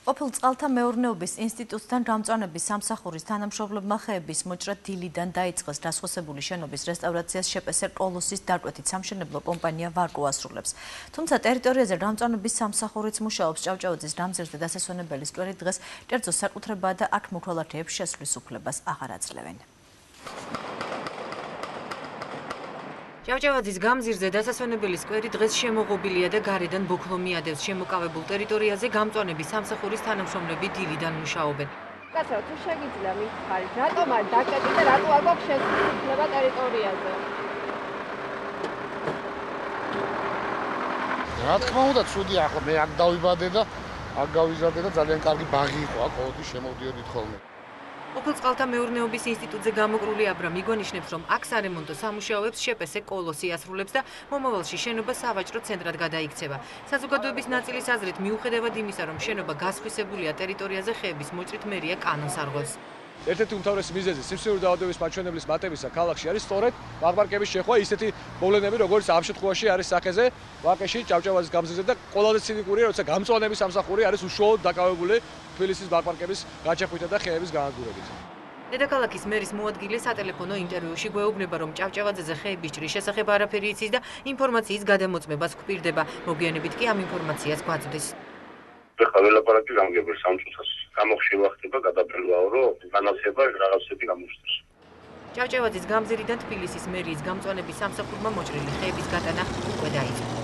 ყოფილ წყალთა მეურნეობის ინსტიტუტთან გამწვანების სამსახურის თანამშრომლებმა ხეების მოჭრა დილიდან დაიწყეს. დასხოსებული შენობის რესტავრაციას შეპესერ კოლოსის დაკვეთით სამშენებლო კომპანია ვარკო ასრულებს. თუმცა ტერიტორიაზე გამწვანების სამსახურიც მუშაობს. ჭავჭავაძის გამზირზე დასასვენებელი სკვერი დღეს კერძო საკუთრებაა და აქ მოქალაქეებს შესვლის უფლებას აღარ აძლევენ. ჭავჭავაძის გამზირზე დასასვენებელი სკვერი დღეს შემოღობილია და გარედან ბოქლომი ადევს. შემოკავებულ ტერიტორიაზე გამწვანების სამსახურის თანამშრომლები დილიდან მუშაობენ. კაცო, თუ შეგიძლია მითხარით, რატომ არ დაკეტით და რატო არ გვაქვს შესვლის უფლება ტერიტორიაზე? რა თქმა უნდა, ცუდია, ახლა მე აქ დავიბადე და აქ გავიზარდე და ძალიან კარგი ბაღი იყო, აქ ყოველთვის შემოვდიოდით ხოლმე. ყოფილ წყალთა მეურნეობის ინსტიტუტზე გამოკრული აბრამ იგონიშნებს, რომ აქ სარემონტო სამუშაოებს შეპესე კოლოსი ასრულებს და მომავალში შენობა სავაჭრო ცენტრად გადაიქცევა. საზოგადოების ნაწილის აზრით, მიუხედავად იმისა, რომ შენობა გასხვისებულია ტერიტორიაზე ხეების მოჭრით, მერია კანონს არღვევს. ერთ-ერთი უმთავრესი მიზეზი სიმსივნის დაავადების მაჩვენებლის მატებისა ქალაქში არის სწორედ ბაღ-პარკების შეხვა, ისეთი მოვლენები, როგორც ამ შემთხვევაში არის სახეზე, ვაკეში, ჭავჭავაძის გამზირზე და ყველაზე ცინიკურია, როცა გამწვანების სამსახური არის უშუალოდ დაკავებული თბილისის ბაღ-პარკების გაჩეხვითა და ხეების განადგურებით. დედაქალაქის მერის მოადგილე სატელეფონო ინტერვიუში გვეუბნება, რომ ჭავჭავაძეზე ხეების ჭრის შესახებ არაფერი იცის და ინფორმაციის გადამოწმებას გვპირდება. მოგვიანებით კი ამ ინფორმაციას გვაწვდის. ხა ველაპარაკი გამგებელ სამწუთას გამოხშევა ხდება გადაბრალვაო რომ განაცება რაღაცები გამოჩნდეს. ჭავჭავაძის გამზირიდან თბილისის მერიის გამწვანების სამსახურმა მოჭრილი ხეების გატანა უკვე დაიწყო.